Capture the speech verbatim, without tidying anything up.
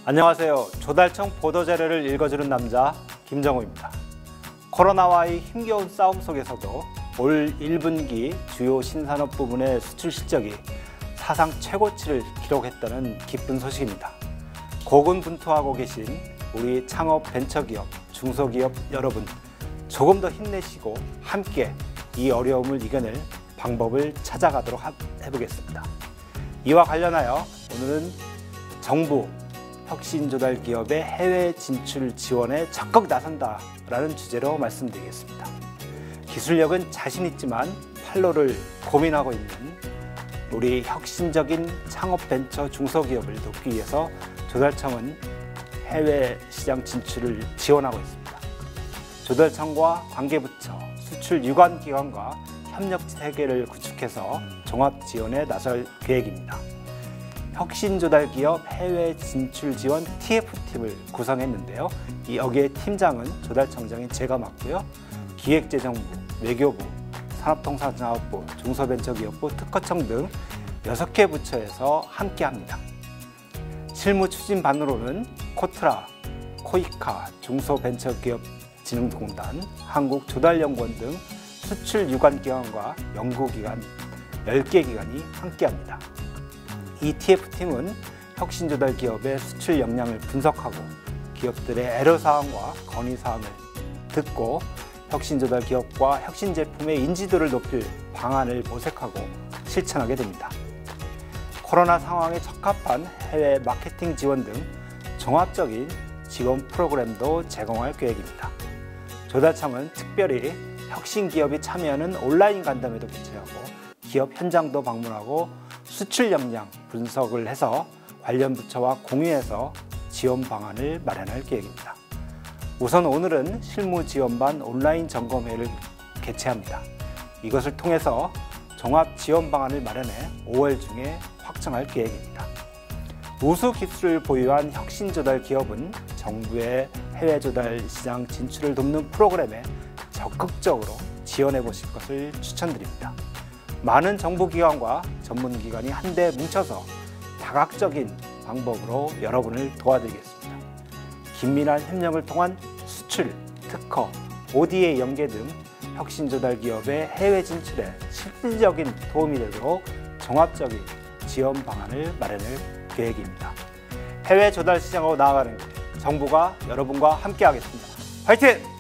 안녕하세요. 조달청 보도자료를 읽어주는 남자 김정우입니다. 코로나와의 힘겨운 싸움 속에서도 올 일 분기 주요 신산업 부문의 수출 실적이 사상 최고치를 기록했다는 기쁜 소식입니다. 고군분투하고 계신 우리 창업 벤처기업, 중소기업 여러분, 조금 더 힘내시고 함께 이 어려움을 이겨낼 방법을 찾아가도록 해보겠습니다. 이와 관련하여 오늘은 정부 혁신조달기업의 해외 진출 지원에 적극 나선다라는 주제로 말씀드리겠습니다. 기술력은 자신 있지만 판로를 고민하고 있는 우리 혁신적인 창업 벤처 중소기업을 돕기 위해서 조달청은 해외 시장 진출을 지원하고 있습니다. 조달청과 관계부처, 수출 유관기관과 협력 체계를 구축해서 종합 지원에 나설 계획입니다. 혁신조달기업 해외 진출 지원 티에프팀을 구성했는데요. 이 여기에 팀장은 조달청장인 제가 맡고요. 기획재정부, 외교부, 산업통상자원부, 중소벤처기업부, 특허청 등 여섯 개 부처에서 함께합니다. 실무 추진반으로는 코트라, 코이카, 중소벤처기업진흥공단, 한국조달연구원 등 수출 유관기관과 연구기관 열 개 기관이 함께합니다. 이 티에프팀은 혁신조달 기업의 수출 역량을 분석하고 기업들의 애로사항과 건의사항을 듣고 혁신조달 기업과 혁신 제품의 인지도를 높일 방안을 모색하고 실천하게 됩니다. 코로나 상황에 적합한 해외 마케팅 지원 등 종합적인 지원 프로그램도 제공할 계획입니다. 조달청은 특별히 혁신 기업이 참여하는 온라인 간담회도 개최하고 기업 현장도 방문하고 수출 역량 분석을 해서 관련 부처와 공유해서 지원 방안을 마련할 계획입니다. 우선 오늘은 실무 지원반 온라인 점검회를 개최합니다. 이것을 통해서 종합 지원 방안을 마련해 오월 중에 확정할 계획입니다. 우수 기술을 보유한 혁신조달 기업은 정부의 해외 조달 시장 진출을 돕는 프로그램에 적극적으로 지원해 보실 것을 추천드립니다. 많은 정부기관과 전문기관이 한데 뭉쳐서 다각적인 방법으로 여러분을 도와드리겠습니다. 긴밀한 협력을 통한 수출, 특허, 오디에이 연계 등 혁신조달 기업의 해외 진출에 실질적인 도움이 되도록 종합적인 지원 방안을 마련할 계획입니다. 해외 조달 시장으로 나아가는 길, 정부가 여러분과 함께하겠습니다. 화이팅!